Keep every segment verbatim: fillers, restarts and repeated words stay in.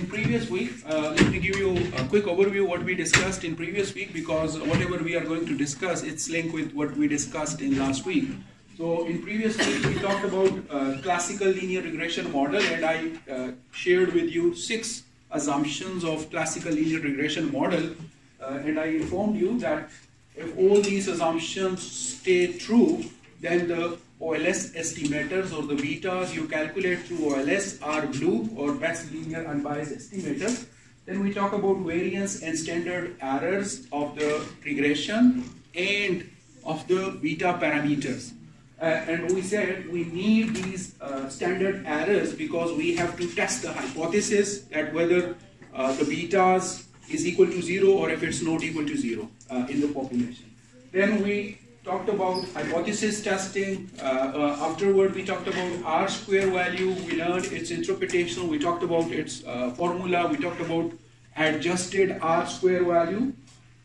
in previous week, uh, let me give you a quick overview of what we discussed in previous week, because whatever we are going to discuss, it's linked with what we discussed in last week. So in previous week, we talked about uh, classical linear regression model, and I uh, shared with you six assumptions of classical linear regression model, uh, and I informed you that if all these assumptions stay true, then the O L S estimators or the betas you calculate through O L S are blue, or best linear unbiased estimators. Then we talk about variance and standard errors of the regression and of the beta parameters. Uh, and we said we need these uh, standard errors because we have to test the hypothesis that whether uh, the betas is equal to zero or if it's not equal to zero uh, in the population. Then we talked about hypothesis testing. Uh, uh, afterward, we talked about R square value. We learned its interpretation. We talked about its uh, formula. We talked about adjusted R square value.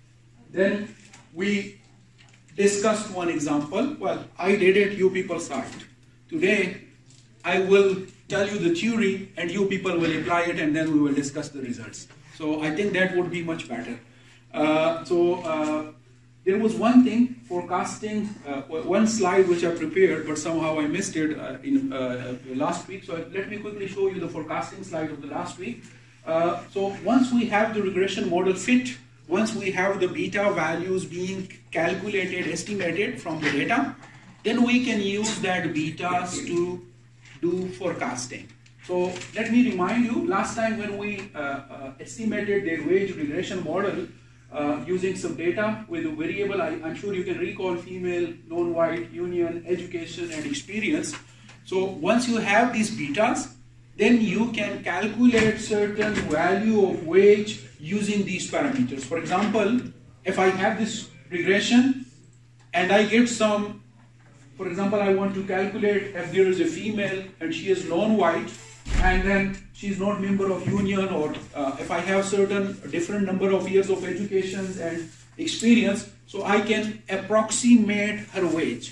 Then we discussed one example. Well, I did it, you people saw it. Today, I will tell you the theory and you people will apply it, and then we will discuss the results. So I think that would be much better. Uh, so uh, there was one thing, forecasting, uh, one slide which I prepared, but somehow I missed it uh, in uh, last week. So let me quickly show you the forecasting slide of the last week. Uh, so once we have the regression model fit, once we have the beta values being calculated, estimated from the data, then we can use that betas to do forecasting. So let me remind you, last time when we uh, uh, estimated the wage regression model uh, using some data with a variable, I, I'm sure you can recall female, non-white, union, education, and experience. So once you have these betas, then you can calculate certain value of wage using these parameters. For example, if I have this regression and I get some, for example, I want to calculate if there is a female and she is non-white, and then she is not member of union, or uh, if I have certain different number of years of education and experience, so I can approximate her wage.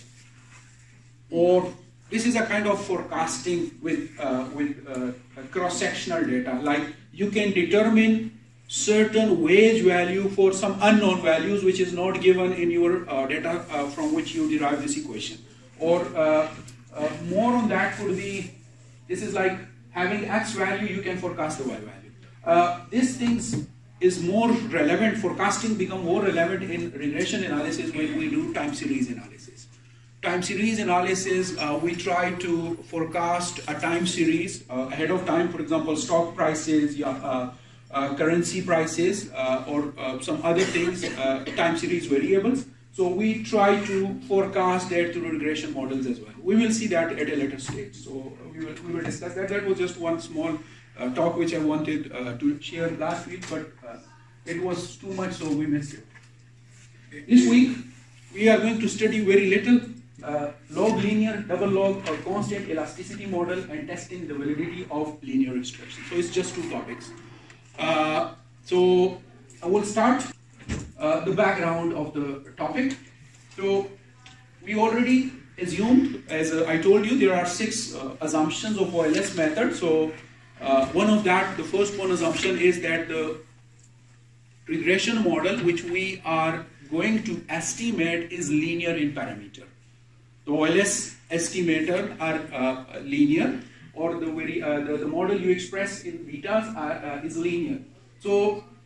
Or this is a kind of forecasting with, uh, with uh, cross-sectional data. Like you can determine certain wage value for some unknown values which is not given in your uh, data uh, from which you derive this equation. Or uh, uh, more on that could be, this is like having X value, you can forecast the Y value. Uh, these things is more relevant, forecasting become more relevant in regression analysis when we do time series analysis. Time series analysis, uh, we try to forecast a time series uh, ahead of time, for example, stock prices, yeah, uh, uh, currency prices, uh, or uh, some other things, uh, time series variables. So we try to forecast that through regression models as well. We will see that at a later stage. So we will, we will discuss that. That was just one small uh, talk which I wanted uh, to share last week, but uh, it was too much, so we missed it. This week, we are going to study very little uh, log linear, double log, or constant elasticity model, and testing the validity of linear extraction. So it's just two topics. Uh, so I will start Uh, the background of the topic. So we already assumed, as uh, I told you, there are six uh, assumptions of O L S method. So uh, one of that, the first one assumption is that the regression model which we are going to estimate is linear in parameter. The O L S estimator are uh, linear, or the, very, uh, the the model you express in betas are, uh, is linear. So,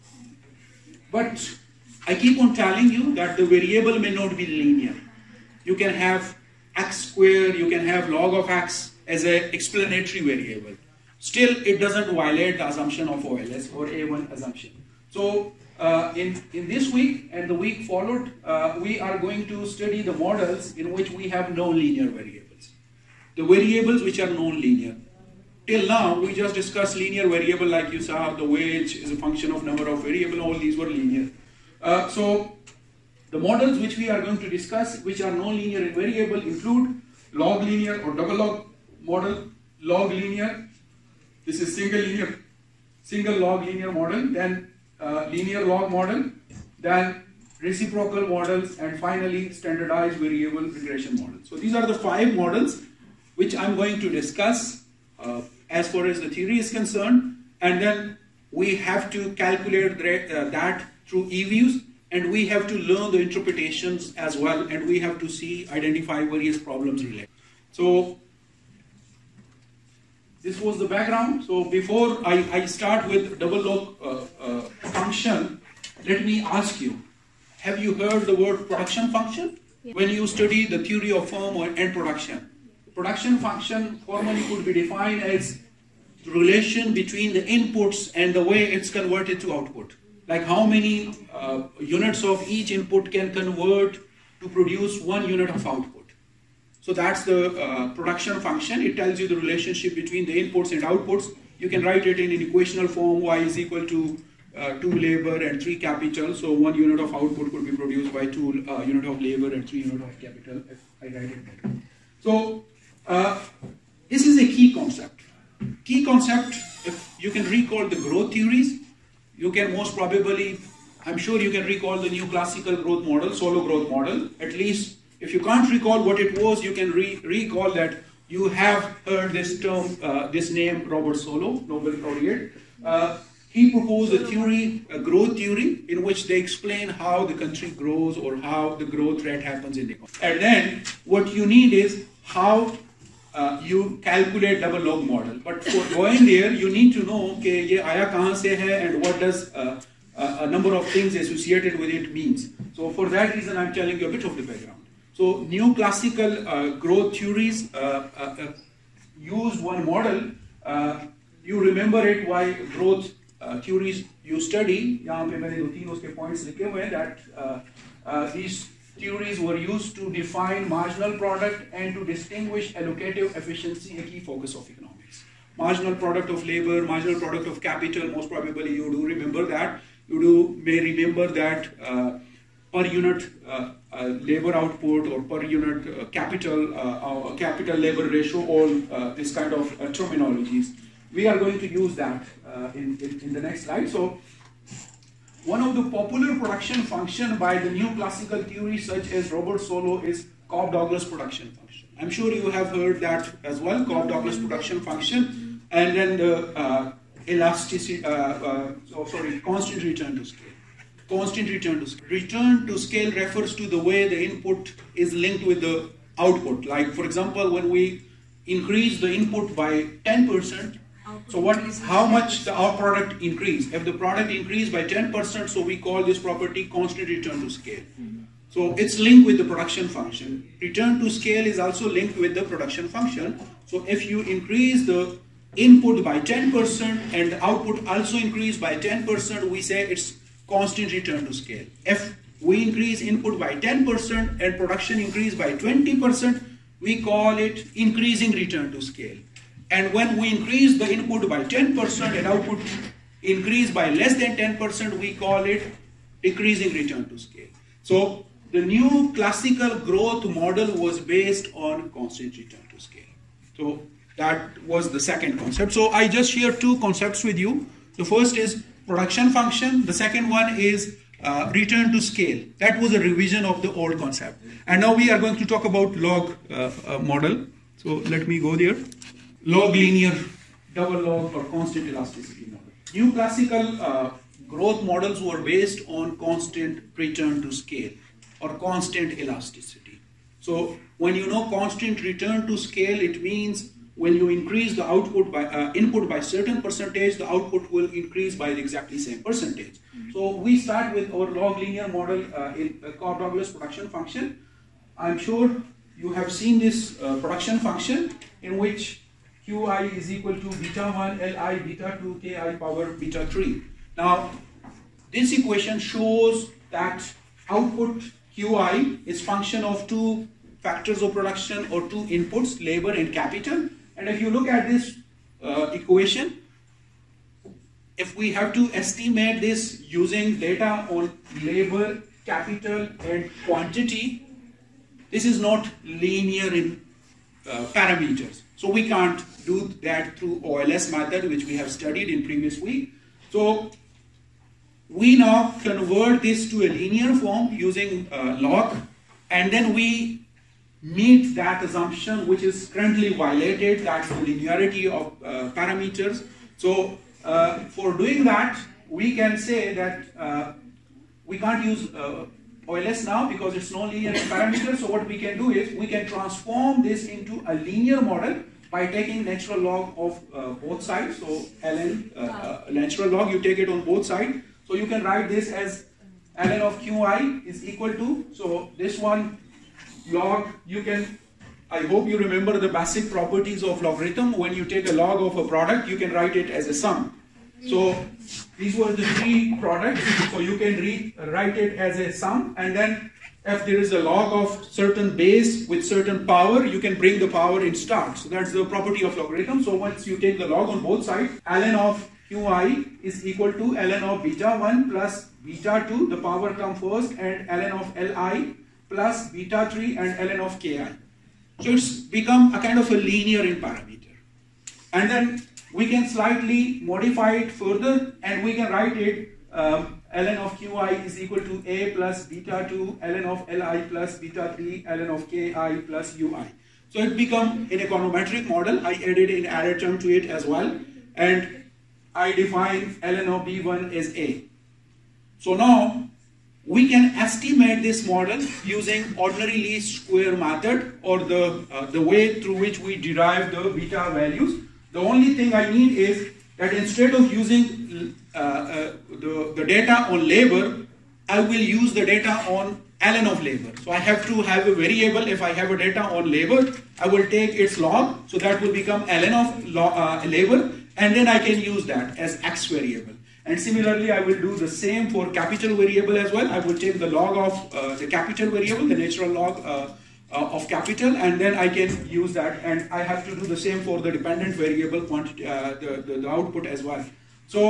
but I keep on telling you that the variable may not be linear. You can have x squared, you can have log of x as an explanatory variable. Still, it doesn't violate the assumption of O L S or A one assumption. So, uh, in, in this week and the week followed, uh, we are going to study the models in which we have non-linear variables. The variables which are non-linear. Till now, we just discussed linear variable, like you saw, the wage is a function of number of variables, all these were linear. Uh, so, the models which we are going to discuss, which are non-linear and variable, include log linear or double log model, log linear, this is single linear, single log linear model, then uh, linear log model, then reciprocal models, and finally standardized variable regression model. So these are the five models which I'm going to discuss uh, as far as the theory is concerned, and then we have to calculate that through Eviews, and we have to learn the interpretations as well, and we have to see, identify various problems related. So this was the background. So before I, I start with double-log uh, uh, function, let me ask you, have you heard the word production function? Yeah. When you study the theory of firm or end production, production function formally could be defined as the relation between the inputs and the way it's converted to output. Like how many uh, units of each input can convert to produce one unit of output. So that's the uh, production function. It tells you the relationship between the inputs and outputs. You can write it in an equational form, y is equal to uh, two labor and three capital. So one unit of output could be produced by two uh, unit of labor and three unit of capital, if I write it that way. So uh, this is a key concept. Key concept, if you can recall the growth theories, you can most probably, I'm sure you can recall the new classical growth model, solo growth model. At least if you can't recall what it was, you can re recall that you have heard this term, uh, this name, Robert Solow, Nobel laureate. Uh, he proposed a theory, a growth theory, in which they explain how the country grows or how the growth rate happens in the economy. And then what you need is how uh, you calculate double-log model. But for going there, you need to know, okay, ye aaya kahan se hai and what does uh, uh, a number of things associated with it means. So for that reason, I'm telling you a bit of the background. So new classical uh, growth theories uh, uh, uh, used one model. Uh, you remember it why growth uh, theories you study. यहाँ पे मैंने दो तीन उसके points लिखे हुए हैं that uh, uh, these theories were used to define marginal product and to distinguish allocative efficiency, a key focus of economics. Marginal product of labor, marginal product of capital. Most probably you do remember that. You do may remember that. Uh, per unit uh, uh, labor output or per unit uh, capital, uh, uh, capital labor ratio, all uh, this kind of uh, terminologies. We are going to use that uh, in, in, in the next slide. So one of the popular production function by the new classical theories such as Robert Solow is Cobb-Douglas production function. I'm sure you have heard that as well, Cobb-Douglas production function, and then the uh, elasticity, uh, uh, oh, sorry, constant return to scale. Constant return to scale. Return to scale refers to the way the input is linked with the output. Like for example, when we increase the input by ten percent, so what is how much the our product increase? If the product increased by ten percent, so we call this property constant return to scale. Mm-hmm. So it's linked with the production function. Return to scale is also linked with the production function. So if you increase the input by ten percent and the output also increase by ten percent, we say it's constant return to scale. If we increase input by ten percent and production increase by twenty percent, we call it increasing return to scale. And when we increase the input by ten percent and output increase by less than ten percent, we call it decreasing return to scale. So the new classical growth model was based on constant return to scale. So that was the second concept. So I just share two concepts with you. The first is production function. The second one is uh, return to scale. That was a revision of the old concept. And now we are going to talk about log uh, uh, model. So let me go there. Log linear, double log or constant elasticity model. New classical uh, growth models were based on constant return to scale or constant elasticity. So when you know constant return to scale, it means when you increase the output by uh, input by certain percentage, the output will increase by the exactly same percentage. Mm-hmm. So we start with our log linear model uh, in uh, Cobb-Douglas production function. I'm sure you have seen this uh, production function in which Qi is equal to beta one Li beta two Ki power beta three. Now this equation shows that output Qi is function of two factors of production or two inputs, labor and capital. And if you look at this uh, equation, if we have to estimate this using data on labor, capital and quantity, this is not linear in uh, parameters. So we can't do that through O L S method, which we have studied in previous week. So we now convert this to a linear form using uh, log, and then we meet that assumption which is currently violated, that's the linearity of uh, parameters. So uh, for doing that, we can say that uh, we can't use uh, O L S now because it's non-linear in parameters. So what we can do is we can transform this into a linear model by taking natural log of uh, both sides. So ln, uh, uh, natural log, you take it on both sides. So you can write this as ln of qi is equal to, so this one log, you can, I hope you remember the basic properties of logarithm. When you take a log of a product, you can write it as a sum. So these were the three products, so you can read, write it as a sum, and then if there is a log of certain base with certain power, you can bring the power in start. So that's the property of logarithm. So once you take the log on both sides, ln of qi is equal to ln of beta one plus beta two, the power come first, and ln of li plus beta three and ln of ki. So it's become a kind of a linear in parameter. And then we can slightly modify it further, and we can write it um, ln of qi is equal to a plus beta two, ln of li plus beta three, ln of ki plus ui. So it become an econometric model. I added an array term to it as well, and I define ln of b one as a. So now we can estimate this model using ordinary least square method, or the uh, the way through which we derive the beta values. The only thing I need is that instead of using uh, uh, the, the data on labor, I will use the data on ln of labor. So I have to have a variable. If I have a data on labor, I will take its log, so that will become ln of log, uh, labor, and then I can use that as x variable. And similarly, I will do the same for capital variable as well. I will take the log of uh, the capital variable, the natural log uh, Uh, of capital, and then I can use that, and I have to do the same for the dependent variable quantity, uh, the, the, the output as well. So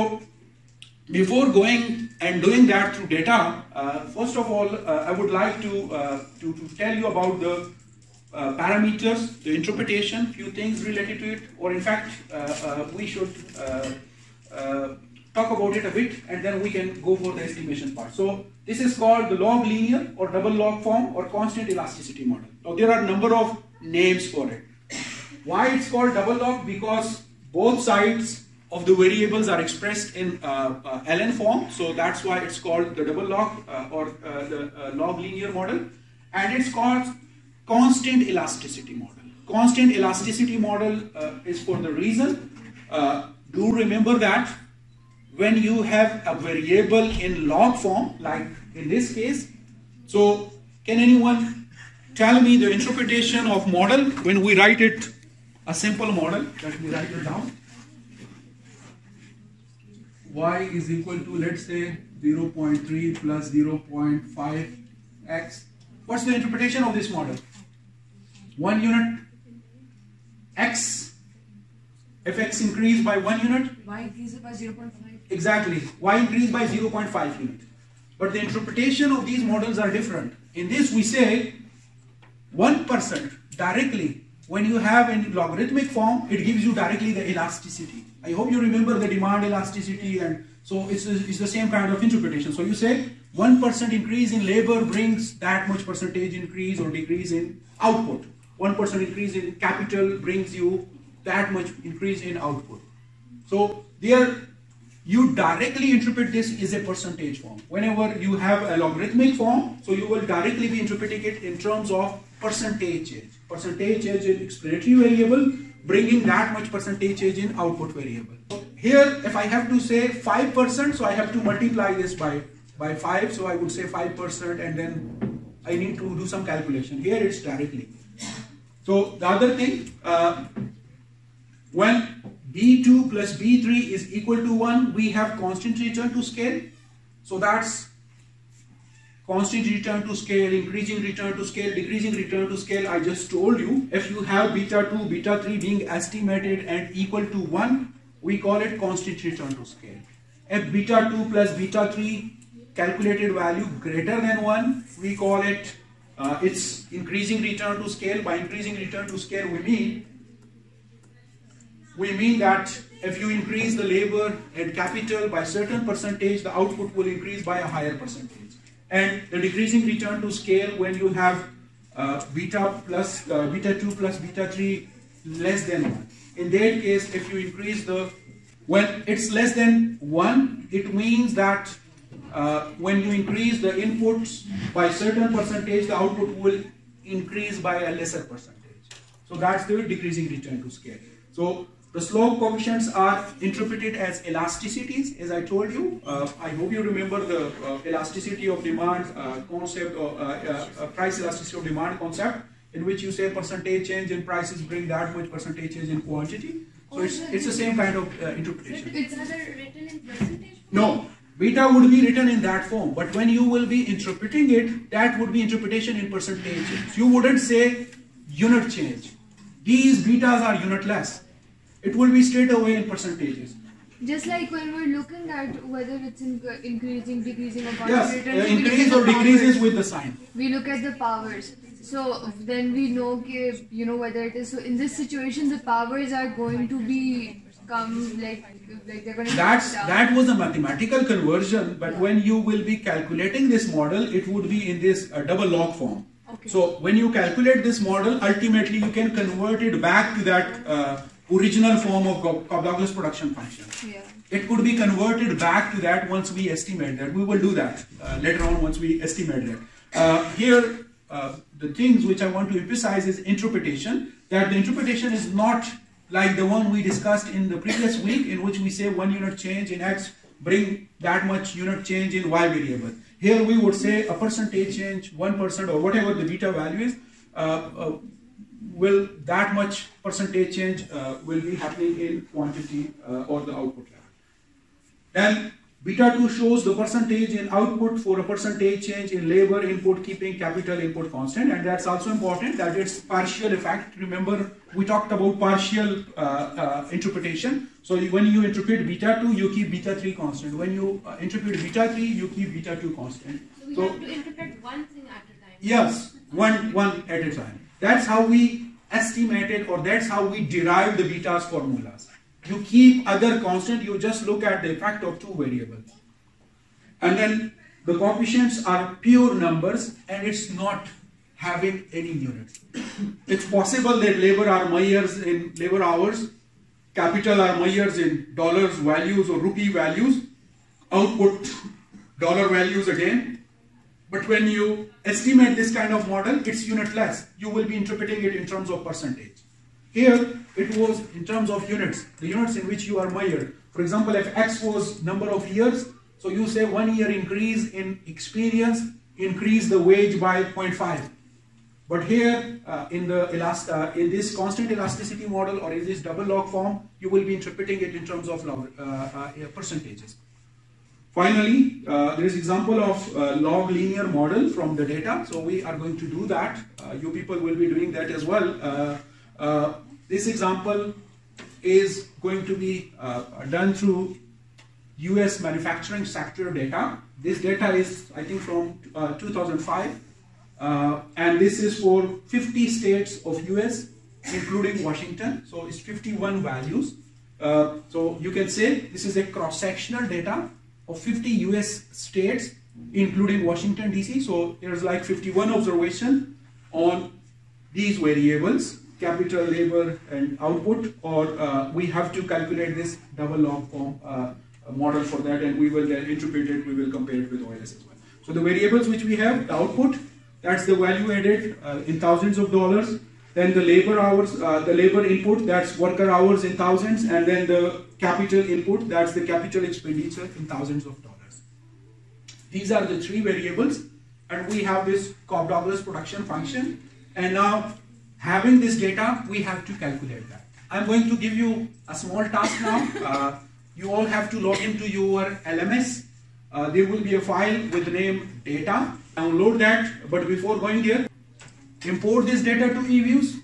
before going and doing that through data, uh, first of all, uh, I would like to, uh, to, to tell you about the uh, parameters, the interpretation, few things related to it, or in fact, uh, uh, we should uh, uh, talk about it a bit, and then we can go for the estimation part. So this is called the log linear or double log form or constant elasticity model. Now there are a number of names for it. Why it's called double log? Because both sides of the variables are expressed in uh, uh, ln form. So that's why it's called the double log uh, or uh, the uh, log linear model. And it's called constant elasticity model. Constant elasticity model uh, is for the reason, uh, do remember that when you have a variable in log form, like in this case, so can anyone tell me the interpretation of model when we write it, a simple model? Let me write it down. Y is equal to, let's say, zero point three plus zero point five x. What's the interpretation of this model? One unit, x, if x increased by one unit, y increases by zero point five. Exactly, y increased by zero point five unit. But the interpretation of these models are different. In this we say one percent directly. When you have in logarithmic form, it gives you directly the elasticity. I hope you remember the demand elasticity, and so it's, it's the same kind of interpretation. So you say one percent increase in labor brings that much percentage increase or decrease in output. one percent increase in capital brings you that much increase in output. So there you directly interpret this as a percentage form. Whenever you have a logarithmic form, so you will directly be interpreting it in terms of percentage change. Percentage change in explanatory variable, bringing that much percentage change in output variable. So here, if I have to say five percent, so I have to multiply this by, by five, so I would say five percent, and then I need to do some calculation. Here it's directly. So the other thing, uh, when B two plus B three is equal to one, we have constant return to scale. So that's constant return to scale, increasing return to scale, decreasing return to scale. I just told you, if you have beta two, beta three being estimated and equal to one, we call it constant return to scale. If beta two plus beta three calculated value greater than one, we call it uh, it's increasing return to scale. By increasing return to scale, we mean We mean that if you increase the labor and capital by certain percentage, the output will increase by a higher percentage. And the decreasing return to scale, when you have uh, beta plus uh, beta two plus beta three less than one. In that case, if you increase the When it's less than one, it means that uh, when you increase the inputs by a certain percentage, the output will increase by a lesser percentage. So that's the decreasing return to scale. So the slope coefficients are interpreted as elasticities, as I told you. Uh, I hope you remember the uh, elasticity of demand uh, concept, or uh, uh, price elasticity of demand concept, in which you say percentage change in prices bring that much percentage change in quantity. So it's, it's the same kind of uh, interpretation. It's rather written in percentage? No, beta would be written in that form, but when you will be interpreting it, that would be interpretation in percentage change. You wouldn't say unit change. These betas are unitless. It will be straight away in percentages. Just like when we're looking at whether it's in, uh, increasing, decreasing, or Yes, constant, uh, increase or decreases with the sign. We look at the powers. So then we know, okay, you know, whether it is. So in this situation, the powers are going to be come like like they're going to. That's that was a mathematical conversion, but when you will be calculating this model, it would be in this uh, double log form. Okay. So when you calculate this model, ultimately you can convert it back to that uh, original form of Cobb-Douglas production function. Yeah. It could be converted back to that once we estimate that. We will do that uh, later on once we estimate that. Uh, here, uh, the things which I want to emphasize is interpretation. That the interpretation is not like the one we discussed in the previous week, in which we say one unit change in X bring that much unit change in Y variable. Here we would say a percentage change, one percent or whatever the beta value is, uh, uh, will that much percentage change uh, will be happening in quantity uh, or the output level. Then beta two shows the percentage in output for a percentage change in labor input keeping capital input constant, and that's also important that it's partial effect. Remember we talked about partial uh, uh, interpretation. So you, when you interpret beta two, you keep beta three constant. When you uh, interpret beta three, you keep beta two constant. So we so, have to interpret one thing at a time. Yes, one, one at a time. That's how we estimated, or that's how we derive the betas formulas. You keep other constant, you just look at the effect of two variables. And then the coefficients are pure numbers and it's not having any units. It's possible that labor are measures in labor hours, capital are measures in dollars values or rupee values, output dollar values again. But when you estimate this kind of model, it's unitless. You will be interpreting it in terms of percentage. Here, it was in terms of units, the units in which you are measured. For example, if X was number of years, so you say one year increase in experience, increase the wage by zero point five. But here, uh, in the elast uh, in this constant elasticity model or in this double log form, you will be interpreting it in terms of log, uh, uh, percentages. Finally, uh, there is example of uh, log linear model from the data. So we are going to do that. Uh, you people will be doing that as well. Uh, uh, this example is going to be uh, done through U S manufacturing sector data. This data is, I think, from uh, two thousand five. Uh, and this is for fifty states of U S, including Washington. So it's fifty-one values. Uh, so you can say this is a cross-sectional data of fifty U S states, including Washington D C. So there's like fifty-one observation on these variables, capital, labor, and output, or uh, we have to calculate this double log form uh, model for that, and we will then interpret it, we will compare it with O L S as well. So the variables which we have, the output, that's the value added uh, in thousands of dollars. Then the labor hours, uh, the labor input, that's worker hours in thousands, and then the capital input, that's the capital expenditure in thousands of dollars. These are the three variables, and we have this Cobb-Douglas production function. And now, having this data, we have to calculate that. I'm going to give you a small task now. Uh, you all have to log into your L M S. Uh, there will be a file with the name data. Download that, but before going here, import this data to Eviews.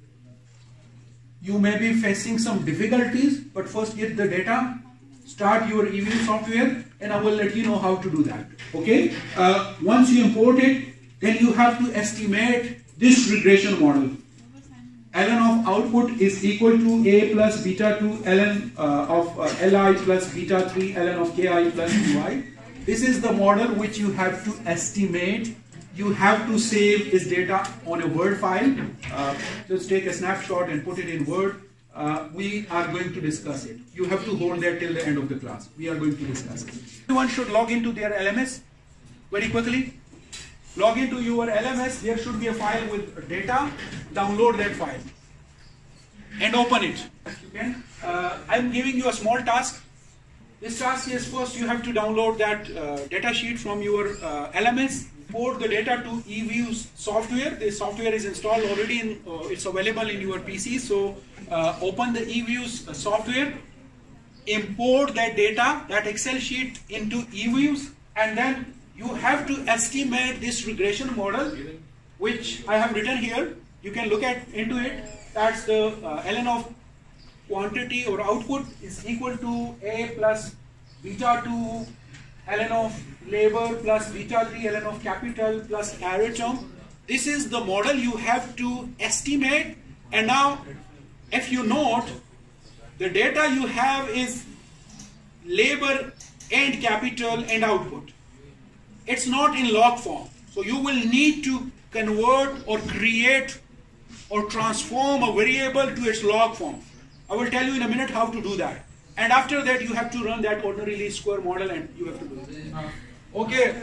You may be facing some difficulties, but first get the data, start your Eviews software, and I will let you know how to do that. Okay? Uh, once you import it, then you have to estimate this regression model. ln of output is equal to A plus beta two ln uh, of uh, Li plus beta three ln of Ki plus Ui. This is the model which you have to estimate. You have to save this data on a Word file. Uh, just take a snapshot and put it in Word. uh, we are going to discuss it. You have to hold that till the end of the class. We are going to discuss it. Everyone should log into their L M S very quickly. Log into your L M S. There should be a file with data. Download that file and open it. You can. Uh, I'm giving you a small task. This task is first you have to download that uh, data sheet from your uh, L M S. Import the data to Eviews software. The software is installed already. In, uh, it's available in your P C. So uh, open the Eviews software. Import that data, that Excel sheet into Eviews, and then you have to estimate this regression model, which I have written here. You can look at into it. That's the uh, ln of quantity or output is equal to A plus beta two ln of labor plus beta three ln of capital plus error term. This is the model you have to estimate. And now, if you note, the data you have is labor and capital and output. It's not in log form. So you will need to convert or create or transform a variable to its log form. I will tell you in a minute how to do that. And after that you have to run that ordinary least square model and you have to do it. Okay.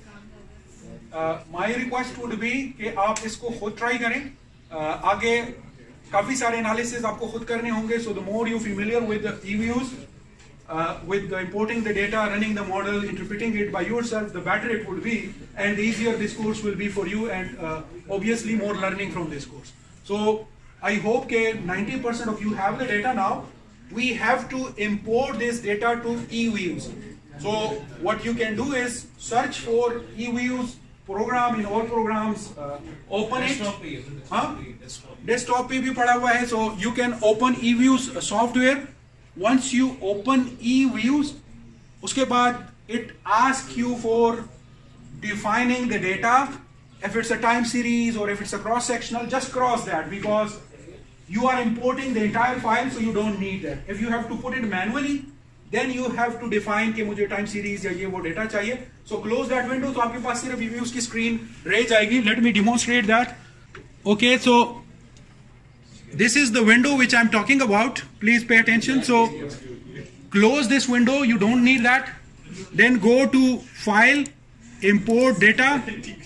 Uh, my request would be कि आप इसको खुद try करें. Uh, आगे काफी सारे analysis आपको खुद करने होंगे. So the more you familiar with the Eviews, uh, with the importing the data, running the model, interpreting it by yourself, the better it would be, and the easier this course will be for you, and uh, obviously more learning from this course. So I hope that ninety percent of you have the data now. We have to import this data to Eviews. So what you can do is search for Eviews program in all programs, uh, open it. Huh? Desktop पे भी पड़ा हुआ है. So you can open Eviews software. Once you open Eviews, उसके बाद it asks you for defining the data. If it's a time series or if it's a cross-sectional, just cross that because you are importing the entire file, so you don't need that. If you have to put it manually, then you have to define कि मुझे time series या ये वो data चाहिए. So close that window. तो आपके पास सिर्फ Eviews की screen रह जाएगी. Let me demonstrate that. Okay, so this is the window which I'm talking about. Please pay attention. So close this window. You don't need that. Then go to File, Import Data.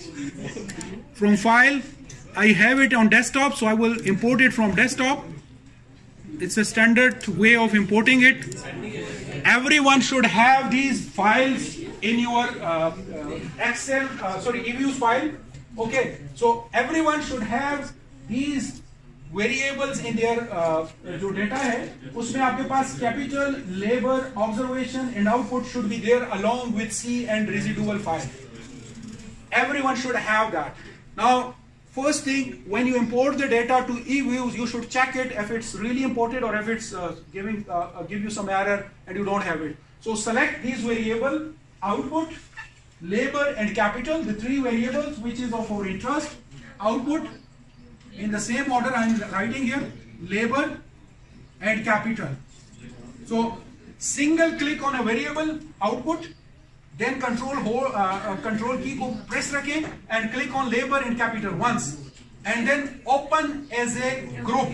From File, I have it on desktop, so I will import it from desktop. It's a standard way of importing it. Everyone should have these files in your uh, uh, Excel, uh, sorry, Eviews file. Okay, so everyone should have these variables in their uh, जो data है, उसमें आपके पास capital, labor, observation, and output should be there along with C and residual file. Everyone should have that. Now, first thing, when you import the data to Eviews, you should check it if it's really imported or if it's uh, giving uh, uh, give you some error and you don't have it. So select these variable, output, labor, and capital, the three variables which is of our interest. Output, in the same order I am writing here, labor and capital. So single click on a variable, output, then control hold, uh, uh, control key को press रखें and click on labor and capital once, and then open as a group.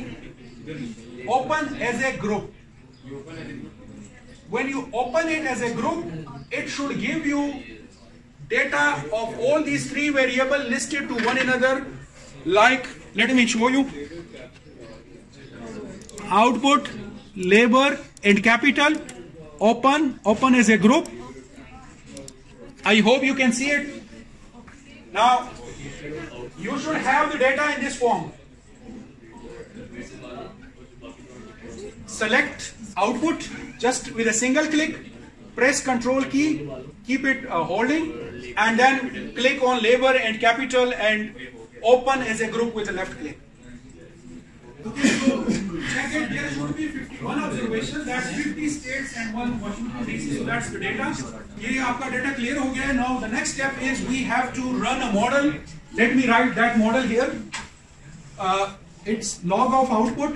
Open as a group. When you open it as a group, it should give you data of all these three variables listed to one another. Like, let me show you. Output, labor, and capital. Open, open as a group. I hope you can see it. Now, you should have the data in this form. Select output just with a single click, press control key, keep it uh, holding, and then click on labor and capital and open as a group with a left click. Okay, so check it. There should be fifty-one observations. That's fifty states and one Washington D C. So that's the data. ये आपका data clear हो गया है. Now the next step is we have to run a model. Let me write that model here. Uh, it's log of output.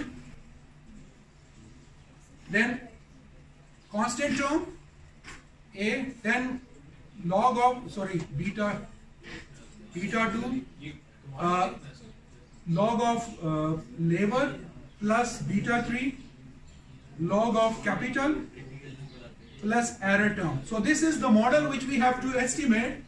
Then constant term A. Then log of sorry beta beta two. Uh, log of uh, labor plus beta three log of capital plus error term. So this is the model which we have to estimate.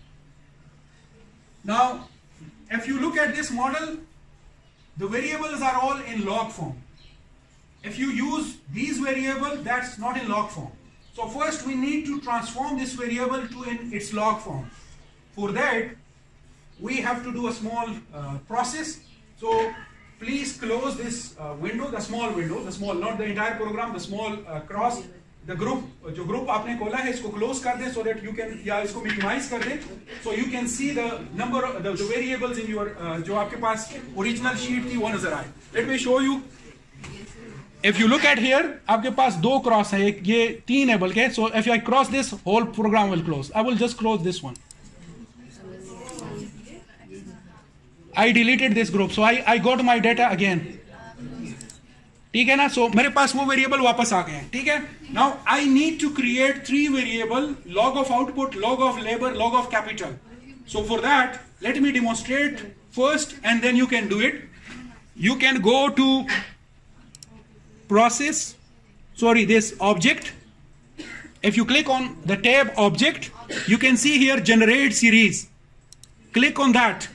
Now, if you look at this model, the variables are all in log form. If you use these variables, that's not in log form. So first we need to transform this variable to in its log form. For that, we have to do a small uh, process. So please close this uh, window, the small window, the small, not the entire program, the small uh, cross. The group, जो group आपने खोला है, इसको close कर दें so that you can, या इसको minimize कर दें, so you can see the number, the, the variables in your, uh, जो आपके पास original sheet थी वो नजर आए. Let me show you. If you look at here, आपके पास दो cross हैं, एक ये तीन है बल्कि, so if I cross this, whole program will close. I will just close this one. I deleted this group, so I I got my data again. ठीक है ना, सो so, मेरे पास वो वेरिएबल वापस आ गए हैं. ठीक है, now I need to create three variable, log of output, log of labour, log of capital. So for that let me demonstrate first and then you can do it. You can go to process, sorry this object. If you click on the tab object, you can see here generate series. Click on that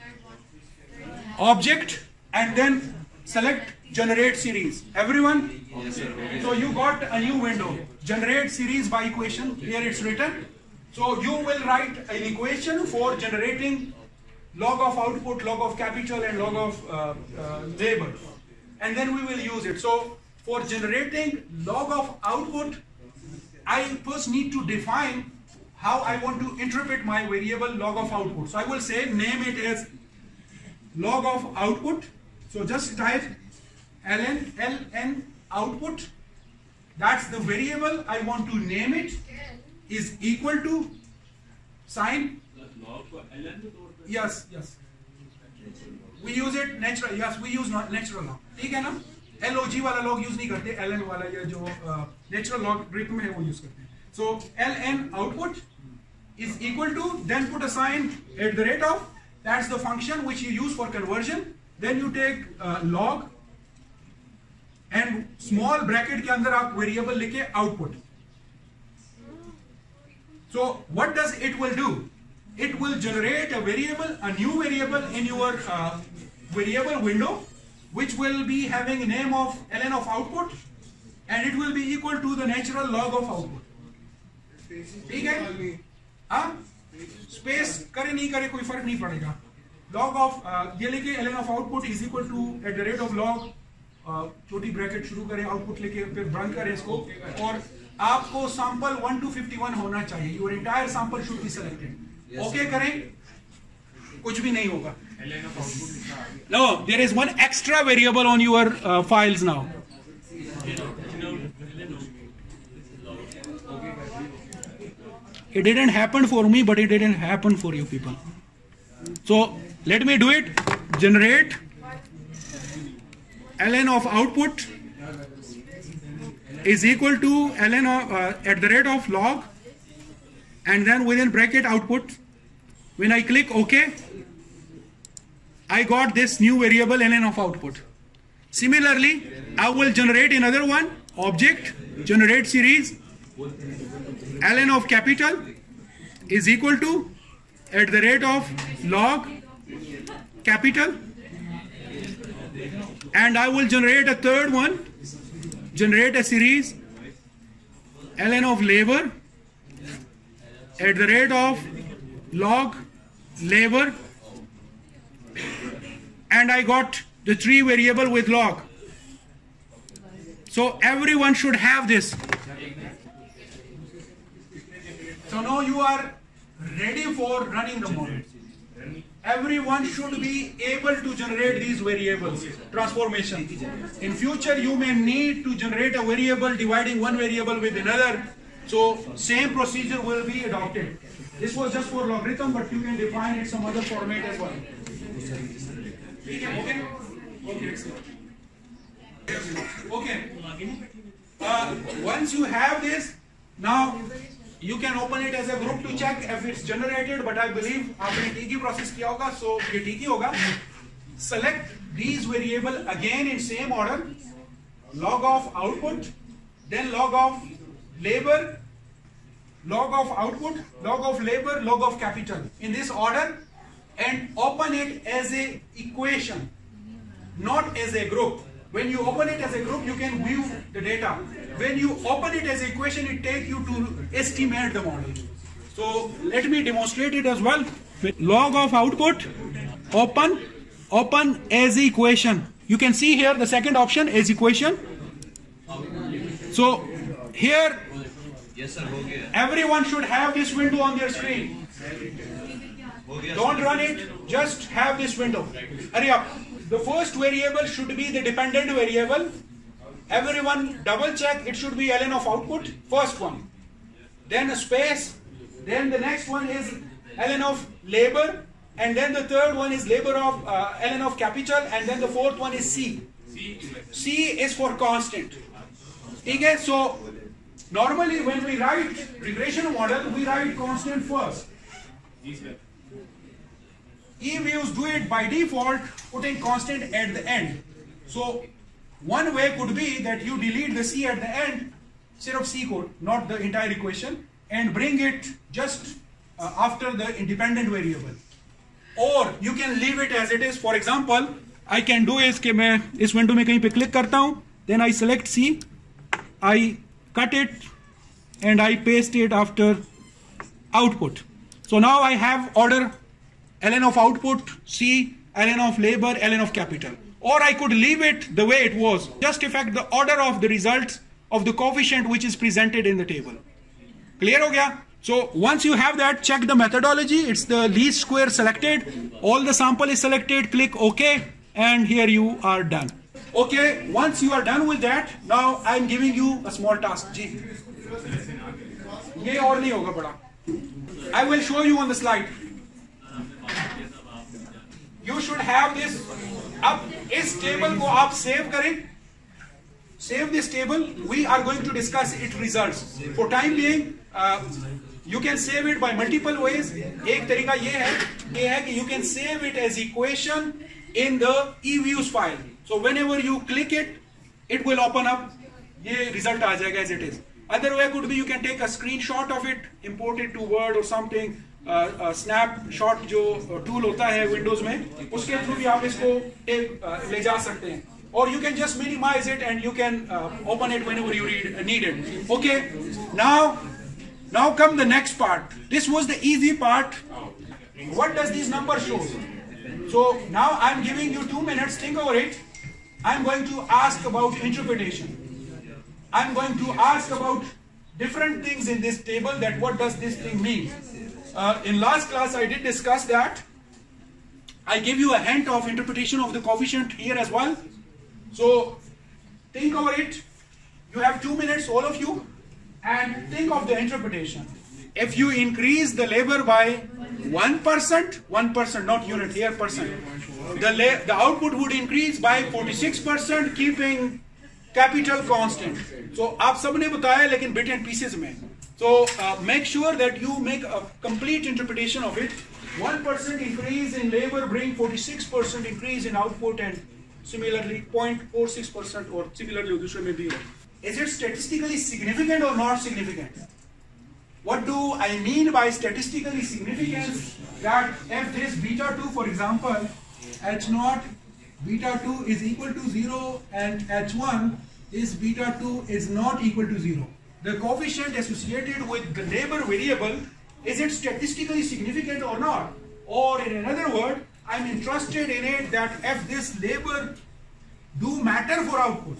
object and then select generate series. Everyone? Yes, sir. So you got a new window, generate series by equation. Here it's written. So you will write an equation for generating log of output, log of capital and log of uh, uh, labor, and then we will use it. So for generating log of output, I first need to define how I want to interpret my variable log of output. So I will say name it as log of output. So just type ln ln output. That's the variable I want to name it, is equal to sign. Yes, yes. We use it natural. Yes, we use natural log. ठीक है ना? log वाला log use नहीं करते, ln वाला या जो natural logarithm है वो use करते हैं. So ln output is equal to, then put a sign at the rate of. That's the function which you use for conversion. Then you take uh, log and small bracket के अंदर आप variable लिखे output. So what does it will do? It will generate a variable, a new variable in your uh, variable window, which will be having a name of ln of output, and it will be equal to the natural log of output. ठीक है? हाँ? Space करे नहीं करे कोई फर्क नहीं पड़ेगा. लॉग ऑफ ये लेके ln of output is equal to at the rate of log, छोटी ब्रैकेट शुरू करें, आउटपुट लेके फिर रन करें इसको, और आपको sample one two fifty one होना चाहिए. Your entire sample should be selected. Okay करें, कुछ भी नहीं होगा. No, there is one extra variable on your files now. It didn't happen for me, but it didn't happen for you people. So let me do it. Generate ln of output is equal to ln of uh, at the rate of log, and then within bracket output. When I click OK, I got this new variable ln of output. Similarly, I will generate another one, object, generate series. Ln of capital is equal to at the rate of log capital, and I will generate a third one, generate a series ln of labor at the rate of log labor, and I got the three variable with log. So everyone should have this. So now you are ready for running the model. Everyone should be able to generate these variables, transformation. In future, you may need to generate a variable dividing one variable with another. So same procedure will be adopted. This was just for logarithm, but you can define it some other format as well. Okay? Okay, okay. Uh, once you have this, now you can open it as a group to check if it's generated, but I believe आपने ठीक ही process किया होगा, so ये ठीक ही होगा. Select these variable again in same order, log of output, then log of labor, log of output, log of labor, log of capital in this order, and open it as a equation, not as a group. When you open it as a group, you can view the data. When you open it as an equation, it takes you to estimate the model. So let me demonstrate it as well. Log of output, open, open as equation. You can see here the second option is equation. So here, everyone should have this window on their screen. Don't run it, just have this window. Hurry up. The first variable should be the dependent variable. Everyone double check, it should be ln of output, first one. Then a space, then the next one is ln of labor, and then the third one is labor of uh, ln of capital, and then the fourth one is C. C is for constant. Okay, so normally when we write regression model, we write constant first. Eviews do it by default, putting constant at the end. So one way could be that you delete the C at the end, sirf C code, not the entire equation, and bring it just uh, after the independent variable. Or you can leave it as it is. For example, I can do is कि मैं इस window में कहीं पे click करता हूँ, then I select C, I cut it, and I paste it after output. So now I have order ln of output, C, ln of labor, ln of capital. Or I could leave it the way it was, just affect the order of the results of the coefficient which is presented in the table. Clear ho gaya? So once you have that, check the methodology. It's the least square selected. All the sample is selected. Click OK, and here you are done. Okay, once you are done with that, now I'm giving you a small task. Ji. Ye aur nahi hoga bada. I will show you on the slide. You should have this. अब इस table को आप save करें. Save this table. We are going to discuss its results. For time being, uh, you can save it by multiple ways. एक तरीका ये है, ये है कि you can save it as equation in the Eviews file. So whenever you click it, it will open up. ये result आ जाएगा as it is. Other way could be you can take a screenshot of it, import it to Word or something. Uh, uh, snapshot जो tool होता है Windows में, उसके through भी आप इसको एक uh, ले जा सकते हैं. Or you can just minimize it and you can uh, open it whenever you read, uh, need it. Okay. Now, now come the next part. This was the easy part. What does these numbers show? So now I'm giving you two minutes. Think over it. I'm going to ask about interpretation. I'm going to ask about different things in this table. That what does this thing mean? Uh, in last class, I did discuss that. I give you a hint of interpretation of the coefficient here as well. So think over it. You have two minutes, all of you, and think of the interpretation. If you increase the labor by one percent, one percent, not unit here, percent, the, the output would increase by forty-six percent, keeping capital constant. So आप सबने बताया लेकिन bit and pieces में. So uh, make sure that you make a complete interpretation of it. one percent increase in labor bring forty-six percent increase in output, and similarly zero point four six percent or similarly दूसरे में भी. Is it statistically significant or not significant? What do I mean by statistically significant? That if this beta two, for example, H naught beta two is equal to zero and H one is beta two is not equal to zero. The coefficient associated with the labor variable, is it statistically significant or not? Or in another word, I'm interested in it that if this labor do matter for output.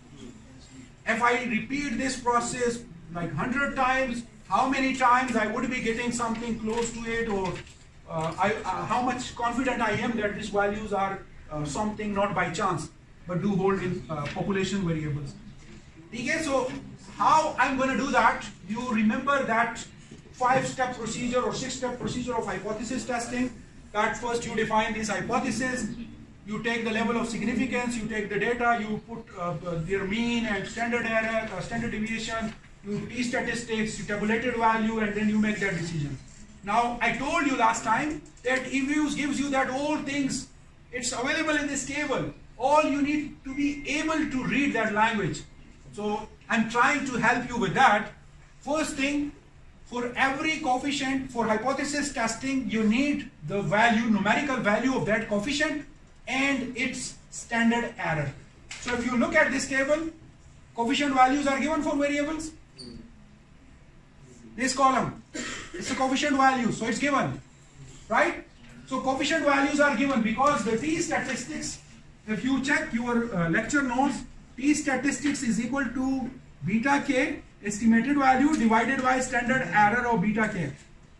If I repeat this process like one hundred times, how many times I would be getting something close to it, or uh, I, uh, how much confident I am that these values are uh, something not by chance, but do hold in uh, population variables. Okay, so how I'm going to do that? You remember that five-step procedure or six-step procedure of hypothesis testing. That first you define this hypothesis, you take the level of significance, you take the data, you put uh, their mean and standard error, uh, standard deviation, you t statistics, you tabulated value, and then you make that decision. Now I told you last time that Eviews gives you that all things, it's available in this table. All you need to be able to read that language. So I'm trying to help you with that. First thing, for every coefficient for hypothesis testing, you need the value, numerical value of that coefficient and its standard error. So if you look at this table, coefficient values are given for variables. This column, it's a coefficient value, so it's given, right? So coefficient values are given because the t statistics, if you check your uh, lecture notes, t statistics is equal to beta k, estimated value, divided by standard error of beta k.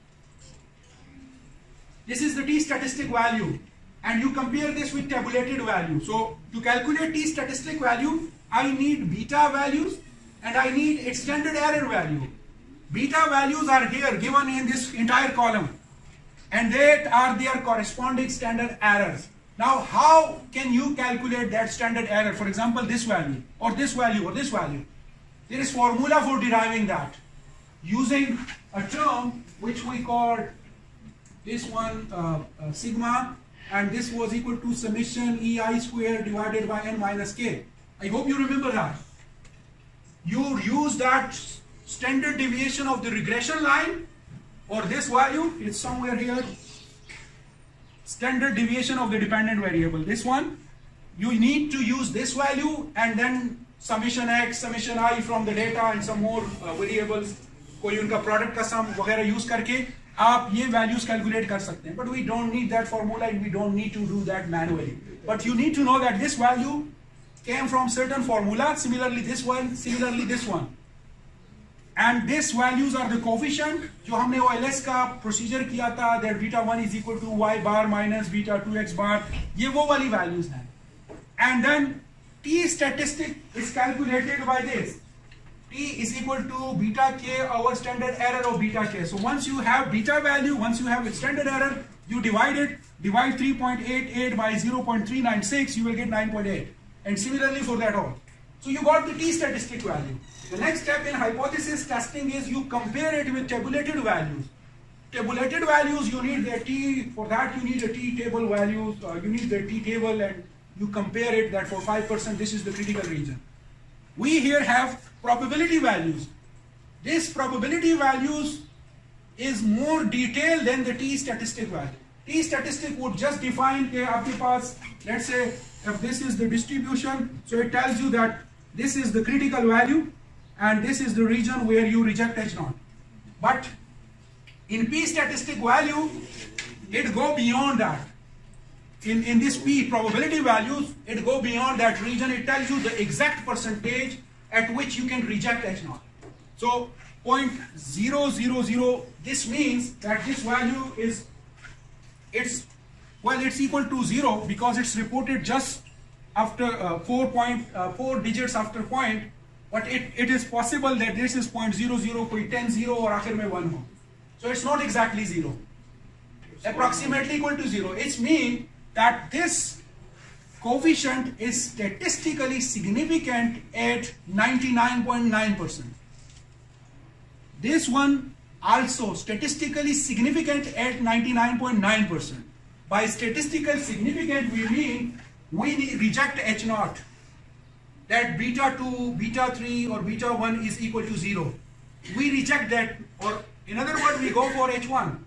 This is the t statistic value, and you compare this with tabulated value. So to calculate t statistic value, I need beta values and I need its standard error value. Beta values are here given in this entire column, and they are their corresponding standard errors. Now, how can you calculate that standard error? For example, this value, or this value, or this value. There is formula for deriving that using a term which we called this one uh, uh, sigma, and this was equal to summation ei square divided by n minus k. I hope you remember that. You use that standard deviation of the regression line, or this value, it's somewhere here, standard deviation of the dependent variable, this one. You need to use this value and then summation x, summation I from the data and some more uh, variables, कोई उनका product का sum वगैरह use करके आप ये values calculate कर सकते हैं. But we don't need that formula and we don't need to do that manually. But you need to know that this value came from certain formula, similarly this one, similarly this one. And these values are the coefficient जो हमने O L S का procedure किया था, that beta one is equal to y bar minus beta two x bar, ये वो वाली values हैं. And then t statistic is calculated by this. T is equal to beta k over standard error of beta k. So once you have beta value, once you have its standard error, you divide it, divide three point eight eight by zero point three nine six, you will get nine point eight. And similarly for that all. So you got the t statistic value. The next step in hypothesis testing is you compare it with tabulated values. Tabulated values, you need the t, for that you need a t table values, uh, you need the t table, and you compare it that for five percent this is the critical region. We here have probability values. This probability values is more detailed than the t statistic value. T statistic would just define के आपके पास, let's say if this is the distribution, so it tells you that this is the critical value and this is the region where you reject H naught. But in p statistic value, it go beyond that. In, in this p probability values, it go beyond that region. It tells you the exact percentage at which you can reject H naught. So zero point zero zero zero, this means that this value is, it's, well, it's equal to zero because it's reported just after uh, four point uh, four digits after point, but it, it is possible that this is zero point zero zero, koi ten zero or आखिर में one हो. So it's not exactly zero. Approximately equal to zero. It means that this coefficient is statistically significant at ninety-nine point nine percent. This one also statistically significant at ninety-nine point nine percent. By statistical significant, we mean we reject H naught. That beta two, beta three or beta one is equal to zero. We reject that, or in other words, we go for H one.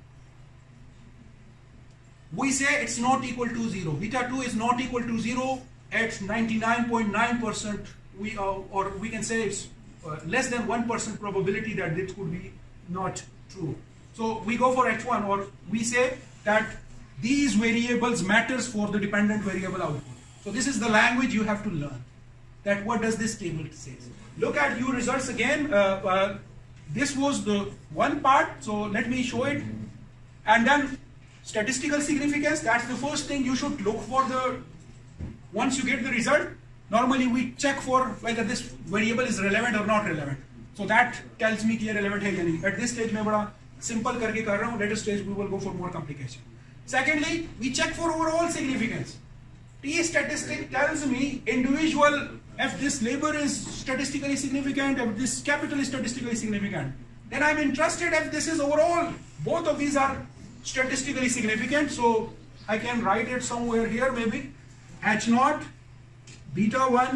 We say it's not equal to zero. Beta two is not equal to zero at ninety-nine point nine percent. We uh, or we can say it's uh, less than one percent probability that this could be not true. So we go for H one, or we say that these variables matters for the dependent variable output. So this is the language you have to learn. That what does this table say? Look at your results again. Uh, uh, this was the one part. So let me show it. And then statistical significance. That's the first thing you should look for. The once you get the result, normally we check for whether this variable is relevant or not relevant. So that tells me कि ये relevant है या नहीं. At this stage मैं बड़ा simple करके कर रहा हूँ. Later stage we will go for more complication. Secondly, we check for overall significance. T statistic tells me individual, if this labor is statistically significant, if this capital is statistically significant, then I'm interested if this is overall. Both of these are statistically significant, so I can write it somewhere here maybe. H naught, beta one,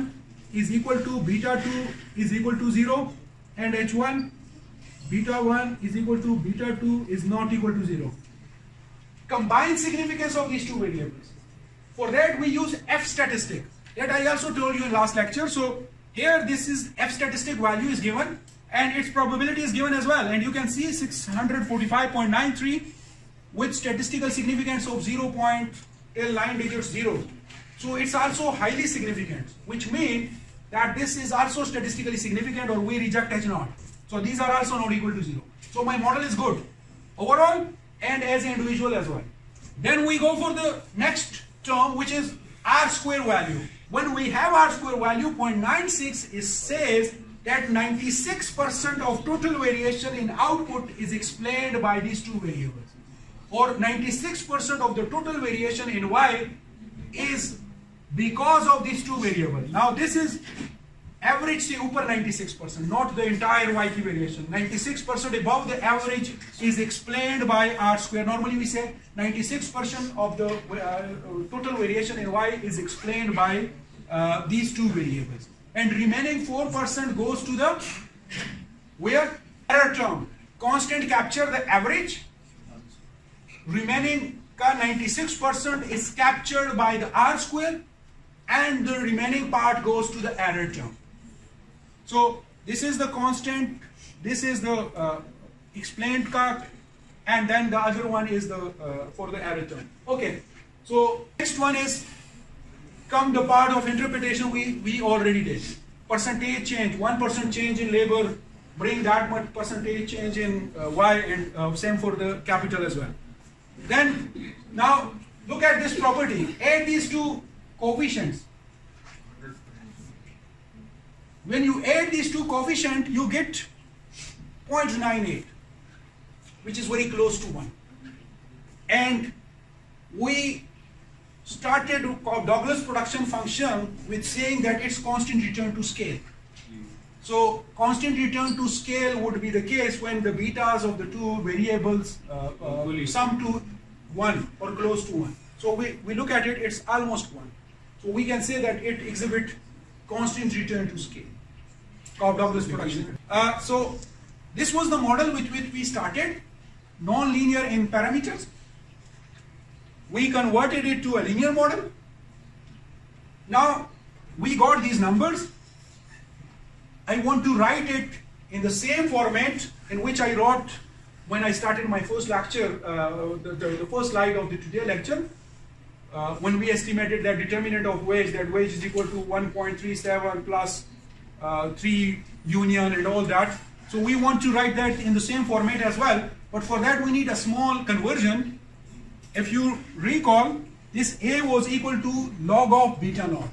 is equal to beta two is equal to zero, and H one, beta one is equal to beta two is not equal to zero. Combined significance of these two variables. For that we use F statistic that I also told you in last lecture. So here this is F statistic value is given and its probability is given as well, and you can see six hundred forty-five point nine three with statistical significance of zero point till nine digits zero. So it's also highly significant, which means that this is also statistically significant, or we reject H naught. So these are also not equal to zero. So my model is good overall and as an individual as well. Then we go for the next term, which is R square value. When we have R square value zero point nine six, it says that ninety-six percent of total variation in output is explained by these two variables, or ninety-six percent of the total variation in Y is because of these two variables. Now this is average से ऊपर ninety-six percent, not the entire Y की variation. ninety-six percent above the average is explained by R square. Normally we say ninety-six percent of the uh, total variation in Y is explained by uh, these two variables. And remaining four percent goes to the where? Error term. Constant capture the average. Remaining ninety-six percent is captured by the R square, and the remaining part goes to the error term. So this is the constant, this is the uh, explained cut, and then the other one is the uh, for the error term. Okay, so next one is come the part of interpretation we, we already did. Percentage change, one percent change in labor, bring that much percentage change in uh, Y, and uh, same for the capital as well. Then now look at this property, add these two coefficients. When you add these two coefficients, you get zero point nine eight, which is very close to one. And we started Cobb-Douglas production function with saying that it's constant return to scale. So constant return to scale would be the case when the betas of the two variables uh, uh, sum to one or close to one. So we, we look at it, it's almost one. So we can say that it exhibits constant return to scale. Cobb-Douglas production. Uh, so this was the model with which we started, non-linear in parameters. We converted it to a linear model. Now we got these numbers. I want to write it in the same format in which I wrote when I started my first lecture, uh, the, the, the first slide of the today lecture, uh, when we estimated that determinant of wage, that wage is equal to one point three seven plus uh, three union and all that. So we want to write that in the same format as well, but for that we need a small conversion. If you recall, this A was equal to log of beta naught.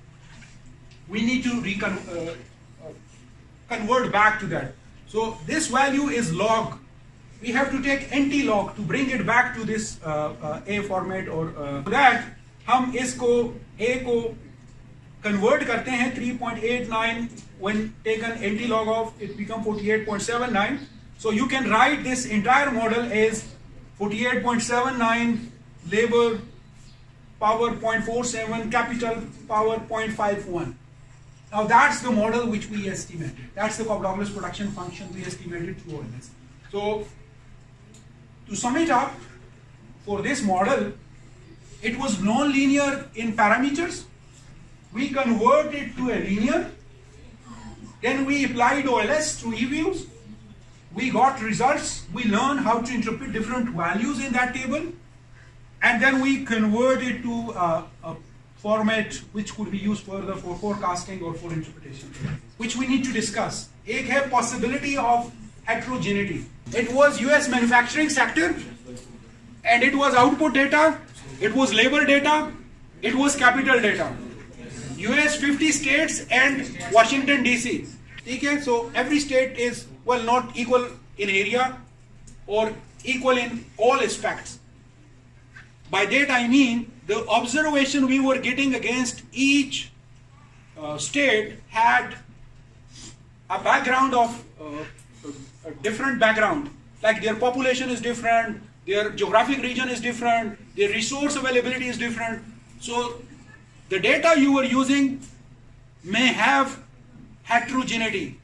We need to recon uh, uh, convert back to that. So this value is log. We have to take anti-log to bring it back to this uh, uh, A format, or uh, that हम इसको A को convert करते हैं three point eight nine, when taken anti-log of it become forty-eight point seven nine. So you can write this entire model as forty-eight point seven nine labor power zero point four seven, capital power zero point five one. Now that's the model which we estimated. That's the Cobb-Douglas production function we estimated through all this. So to sum it up, for this model, it was non-linear in parameters. We converted to a linear. Then we applied O L S through Eviews. We got results. We learned how to interpret different values in that table. And then we converted to a, a format which could be used further for forecasting or for interpretation, which we need to discuss. एक है possibility of heterogeneity. It was U S manufacturing sector, and it was output data, it was labor data, it was capital data. U S fifty states and Washington D C. Okay, so every state is, well, not equal in area or equal in all aspects. By that I mean the observation we were getting against each uh, state had a background of uh, a different background, like their population is different, their geographic region is different, their resource availability is different. So the data you were using may have heterogeneity.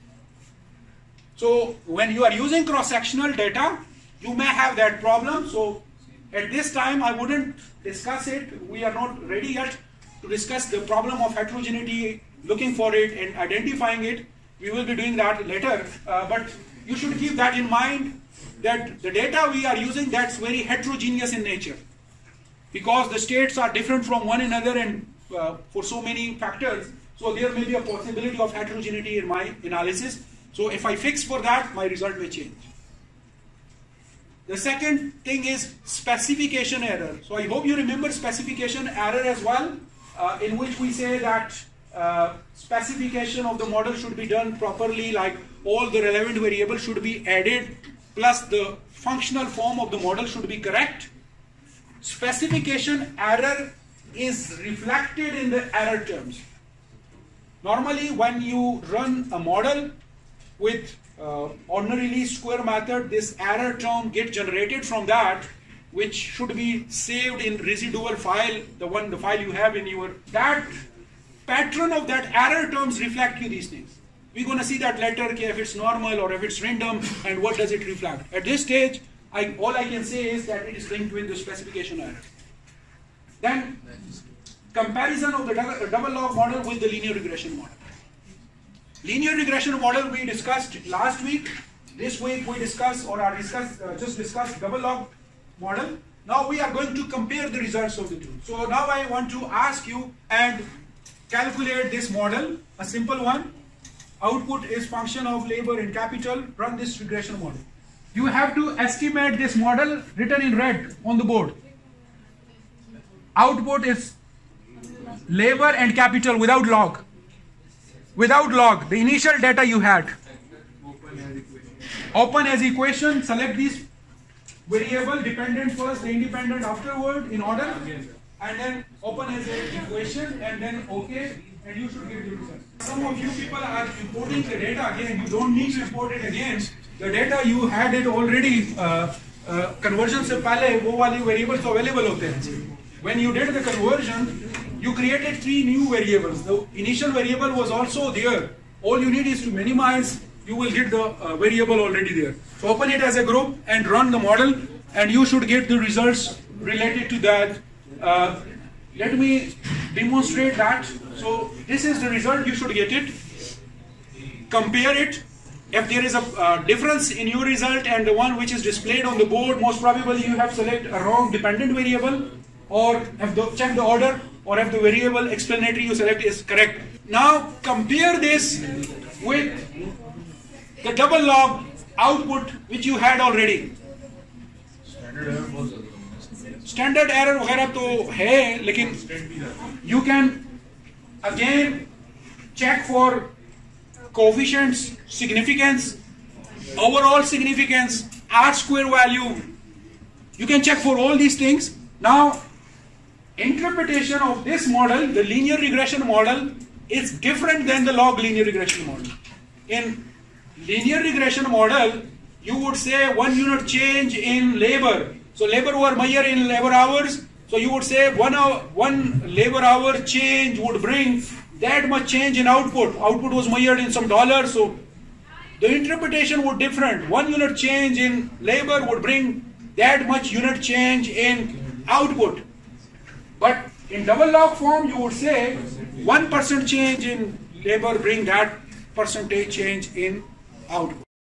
So when you are using cross-sectional data, you may have that problem. So at this time, I wouldn't discuss it. We are not ready yet to discuss the problem of heterogeneity, looking for it and identifying it. We will be doing that later. Uh, but you should keep that in mind, that the data we are using, that's very heterogeneous in nature, because the states are different from one another and uh, for so many factors. So there may be a possibility of heterogeneity in my analysis. So if I fix for that, my result will change. The second thing is specification error. So I hope you remember specification error as well, uh, in which we say that uh, specification of the model should be done properly, like all the relevant variables should be added, plus the functional form of the model should be correct. Specification error is reflected in the error terms. Normally when you run a model with uh, ordinary least square method, this error term gets generated from that, which should be saved in residual file, the one the file you have in your, that pattern of that error terms reflect you these things. We're going to see that later, if it's normal or if it's random and what does it reflect. At this stage, I, all I can say is that it is linked with the specification error. Then comparison of the double log model with the linear regression model. Linear regression model we discussed last week. This week we discussed or are discussed, uh, just discussed double log model. Now we are going to compare the results of the two. So now I want to ask you and calculate this model, a simple one. Output is function of labor in capital. Run this regression model. You have to estimate this model written in red on the board. Output is labor and capital without log. Without log, the initial data you had. Open as equation, select these variable, dependent first, the independent afterward in order, and then open as an equation, and then OK, and you should get the result. Some of you people are importing the data again. You don't need to import it again. The data you had it already. Uh, uh, conversion से पहले वो वाली variables available होते हैं. When you did the conversion, you created three new variables. The initial variable was also there. All you need is to minimize. You will get the uh, variable already there. So open it as a group and run the model, and you should get the results related to that. Uh, let me demonstrate that. So this is the result. You should get it. Compare it. If there is a uh, difference in your result and the one which is displayed on the board, most probably you have selected a wrong dependent variable, or have the, check the order, or if the variable explanatory you select is correct. Now compare this with the double log output which you had already. Standard error वगैरह तो है, लेकिन you can again check for coefficients, significance, overall significance, R square value. You can check for all these things. Now, interpretation of this model, the linear regression model, is different than the log linear regression model. In linear regression model, you would say one unit change in labor. So labor were measured in labor hours. So you would say one hour, one labor hour change would bring that much change in output. Output was measured in some dollars. So the interpretation would different. One unit change in labor would bring that much unit change in output. But in double log form, you would say one percent change in labor bring that percentage change in output.